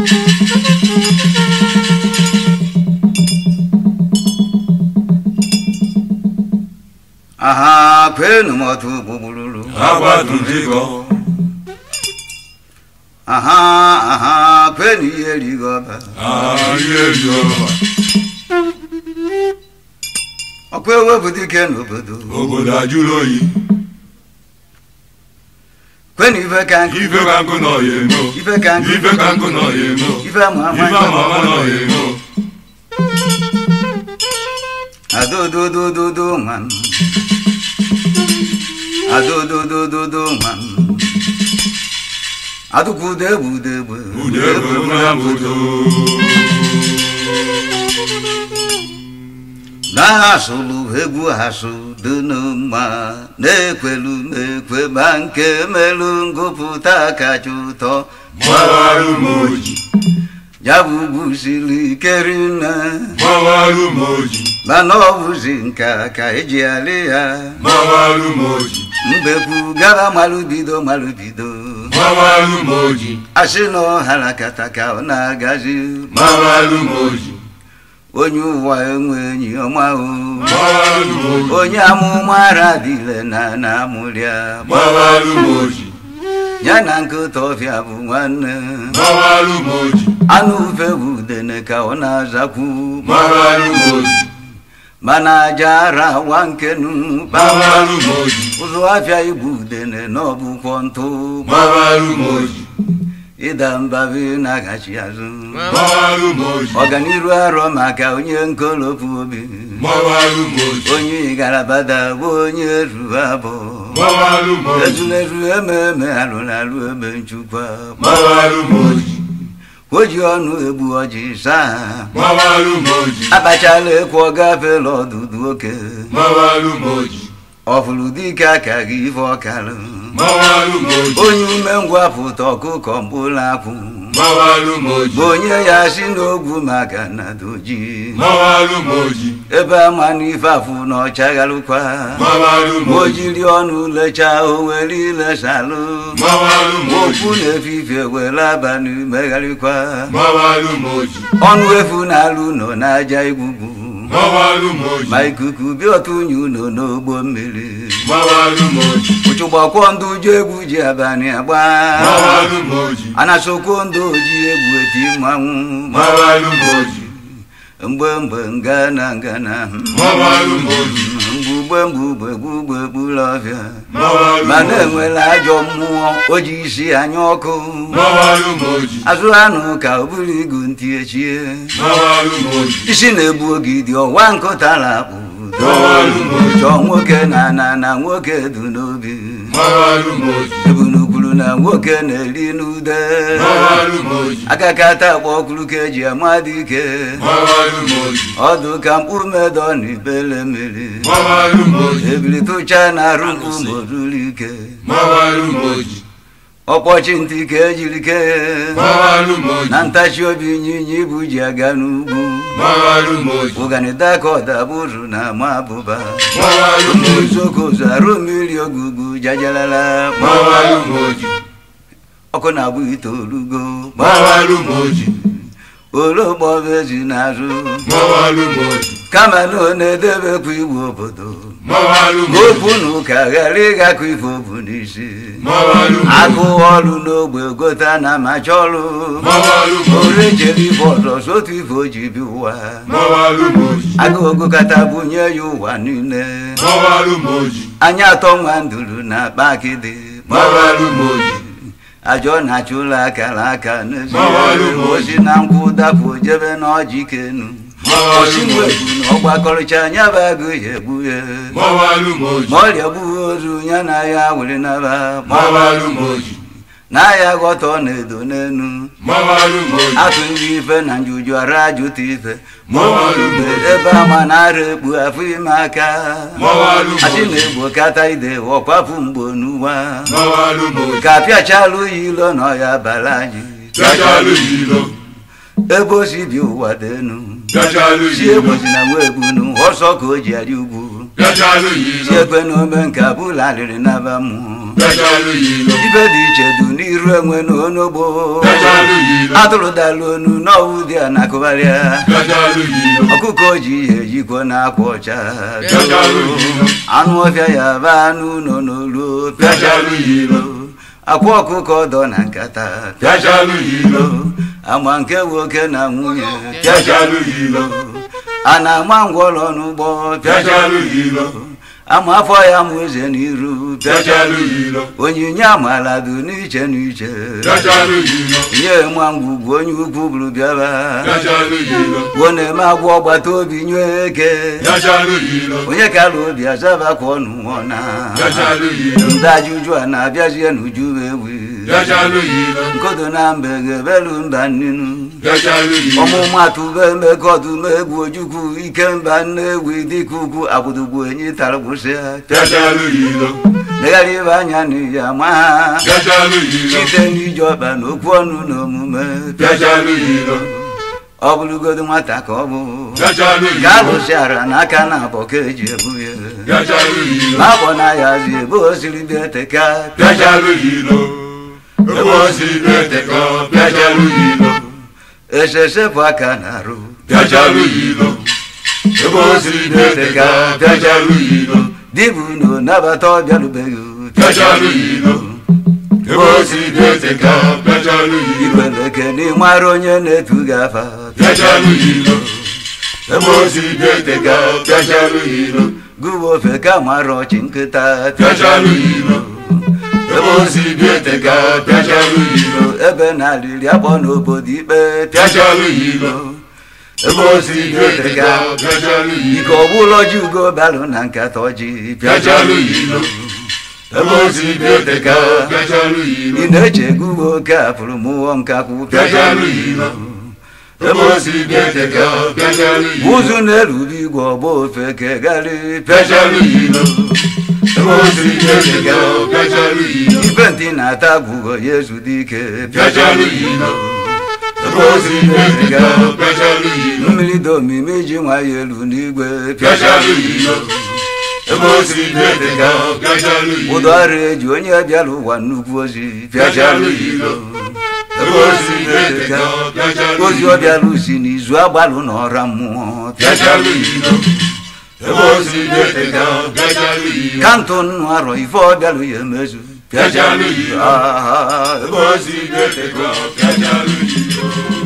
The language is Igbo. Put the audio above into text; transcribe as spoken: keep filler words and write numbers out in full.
Aha, kwenu motu bubululu. Agwa tunjigo. Aha, aha, kwenu yeligo ba. Ah, yeligo ba. Okwe webudu kenu obodo. Obodo ajuloyi. Kwenu ife kanku. Ife kanku no yemo. Ife kanku. Ife kanku no yemo. Ife mama. Ife mama no yemo. Ado do do do do man. Ado do do do do man. Ado kude bude bude. Bude bude bude. Na sulu hegu hasu dunuma ne kwelu ne kwe banke melungu puta kachuto Mabalu moji. Jabu busili kerina Mabalu moji. Manobu zinka ka ejialia Mabalu moji. Mbeku gaba malubido malubido Mabalu moji. Asino halakata ka onagazi Mabalu moji. Onyu wa enwenyi oma o Mabalu moji. Onye amụmara dile na na mulia Mabalu moji. Nyana nkotofia bụ nwanne Mabalu moji. Anu ufe udene ka ọ na-azakwu Mabalu moji. Mana jara wankenu Mabalu moji. Ụzọ afia igbu udene n'ọbụkwọ ntụ Mabalu moji. Ịda mbabi na-agachi azụ Mabalu moji. Ọganiru arọ maka onye nkolopu obi Mabalu moji. Onye garabada bụ onye ruru abụ Mabalu moji. Ezulezu ememe alụlalụ ebe nchukwa Mabalu moji. Oji ọnụ egbu ọjị saa Mabalu moji. Abachala ekwu ọ gafela ọdụdụ oke Mabalu moji. Ọfụrụ dike aka gị ife ọkalụ Mabalu moji. Onye ume ngwapụta ọkụkọ mkpụrụ akwụ Mabalu moji. Onye ya si n'ogwu maka na doji Mabalu moji. Ebe ama n'ife afụ na ọchaghalụkwa Mabalu moji. Ojiri ọnụ lecha owere ilesalụ Mabalu moji. Okwu na-efife were abalị megharịkwa Mabalu moji. Ọnụ efu na-alụ nọ n'aja igwugwu Mabalu moji. Ma ikuku bi otu unyi ụlọ n'ogbo mmiri Mabalu moji. Ụchụgbakwọ ndụ ji egwu ji abalị agba Mabalu moji. Anasokwo ndụ ji egwu eti mmanwụ Mabalu moji. Mgbe mgbe ngana ngana Mabalu moji. Mgbugbe mgbugbe gbugbe gbulọbịa Mabalu Ma moji. na-enwere ajọ mmụọ o ji isi anya ọkụ Mabalu moji. Azụ anụ ka o buru igu ntị echie Mabalu moji. Isi na-egbu ogidi ọwa nkụtara akpụ Mabalu moji. Chọọ nwoke na na na nwoke du n'obi Mabalu moji. Ebunukwuru na nwoke na-eri n'ude Mabalu moji. Akakata akpọ ọkụrụ ka eji amadị ike Mabalu moji. Ọdụ ka mkpụrụ medọ na ibele mmiri Mabalu moji. Ebili tụcha na arụ mkpụ ma o ruru ike Mabalu moji. Ọkpọchi ntị ka ejiri kee Mabalu moji. Na ntachi obi ịnyịnya ibu ji aga n'ugwu Mabalu moji. Ụganịda ka ọdabụrụ na ama abụba Mabalu moji. Uzokozu arụ mmiri ogugu jajalala Mabalu moji. Ọkụ na-agbụ ite orugo Mabalu moji. Ologbo ezi n'azụ Mabalu moji. Kama na ọ na-edebekwa iwu obodo Mabalu moji. Okwu na ụka ghara ịgakọ ife obu n'isi Mabalu moji. Agụ ọrụ n'ogbe gota na macha ọrụ Mabalu moji. Ore jere ife ọzọ sotu ife o ji bi ụwa Mabalu moji. Agụ ogokata bunye ya ụwa niile Mabalu moji. Anya atọ nwa nduru na akpa akịdị Mabalu moji. Ajọ na-achụla akara aka n'ezi Mabalu moji. Osi na nkwụ dapụ jebe n'ọjị kenu Mabalu Osi moji. nwegbu na ọgbakọrịcha anya bụ agụ ya egbu ya Mabalu moji. Ma ọrịa gbughị ozu ya na ya were naba Mabalu moji. Na ya ghọta ọ na-edo n'enu Mabalu moji. Atụ ndị ife na njuju ara ajụta ife Mabalu moji. Ebe ama na-ara ekpu afọ ime aka Mabalu moji. Asị na-egbo kata ide ọkwapụ mgbo n'ụwa Mabalu moji. Ka pịachalụ ya ilo na ọya bala anyị Pịachalụ ya ilo. Ebe o si bi ụwa dị enu Pịachalụ Si ya ilo. egbozi na nwa egbunu ọsọ ka o ji arị ugwu Pịachalụ ya Si ilo. ekwe na ome nke abụla alịrị naba mmụọ pịachalụ ilo ibe dị iche dị n'iru enwe n'onogbo pịachalụ ilo atụrụ dalụ onu n'ọwụ dị a na-akụgharịa pịachalụ ilo ọkụkọ ji ihe ejikwa na-akwa ọcha pịachalụ ilo anụ ọbịa ya ba anụ nọ n'olu pịachalụ ilo akwa ọkụkọ ọdọ na nkata pịachalụ ilo ama nke nwoke na nwunye pịachalụ ilo a na-ama ngwọrọ n'ụgbọ pịachalụ ilo ama afọ ya mụ eze n'iru pịachalụ ilo onyinye amala dị n'iche n'iche pịachalụ ilo nye nwa ngwugwu onye ukwu bụrụ bịaba pịachalụ ilo wo na-eme agwọ ọgbata obi nye eke pịachalụ ilo onye kara obi azabakwa ọnụ nwọna pịachalụ ilo ndị ajụjụ a na-abịazie n'uju ewi pịachalụ ilo nkodo na mbe ga-ebelu mba nnenu pịachalụ ilo ọmụmatụ be emekọdụm egwu ojukwu ike mba nnewi dịka ugwu agbụdogbu enyi tara gbụsịa pịachalụ ilo legharị ibe anya n'iyi ama ha pịachalụ ilo site n'iji ọkpa na okwu ọnụ na omume pịachalụ ilo ọ bụrụgodo nwata ka ọ bụ pịachalụ ka ilo alụsịara n'aka na abọ ka eji ebu ya pịachalụ ilo n'afọ na-ayazi ebe o siri bịa eteka pịachalụ ilo ebe o si eteka pịachalụ ilo esesepụ aka na-arụ pịachalụ ilo ebe o si eteka pịachalụ ilo dibụ na nabata ọbịarubeghị pịachalụ ilo ebe o si eteka pịachalụ ilo ikweleke n'ịmara onye na-etu gị afa pịachalụ ilo ebe o si eteka pịachalụ ilo gụwa ofe ka mara ọchị nkịta pịachalụ ilo ebe o si eteka pịachalụ ilo ebe na-alịrị akpọ n'obodo ikpe pịachalụ ilo ebe o si eteka pịachalụ ilo ike ọbụla ji ugo balụ na nkata ọjị pịachalụ ilo ebe o si eteka pịachalụ ilo ị na-eche gụwa oke afụrụ mụọ nkakwụ pịachalụ ilo ebe o si eteka pịachalụ ilo ụzụ na-erube igwe ọgba ofe kegharị pịachalụ ilo ebe o si eteka pịachalụ ilo ife ntị na-ata gwụgo ya ezudo ike pịachalụ ilo ebe o si eteka pịachalụ ilo mmiri dị omimi ji nwa ya elu n'igwe pịachalụ ilo ebe o si eteka pịachalụ ilo ụdọ ọrụ eji onye bịara ụwa nnukwu ozi pịachalụ ilo ebe o si eteka pịachalụ ozi ilo ọ bịara usi n'izu agbalụ na ọra mmụọ pịachalụ ilo ebe o si eteka pịachalụ ilo ka ntụ nnụ arọ ife ọ bịara ya emezu pịachalụ ilo Ah, ebe o si eteka pịachalụ ilo